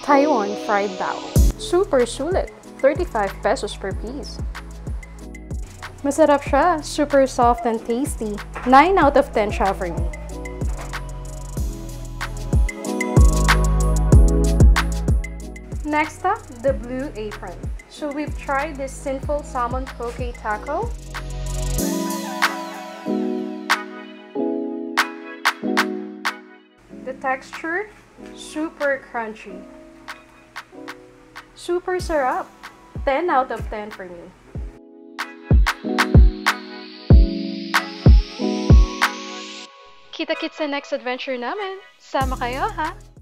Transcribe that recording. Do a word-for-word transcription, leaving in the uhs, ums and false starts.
Taiwan fried bao. Super sulit, thirty-five pesos per piece. Masarap siya, super soft and tasty. nine out of ten siya for me. Next up, the Blue Apron. So we've tried this sinful salmon poke taco. The texture, super crunchy. Super sarap. ten out of ten for me. Kita-kits sa next adventure namin. Sama kayo, ha?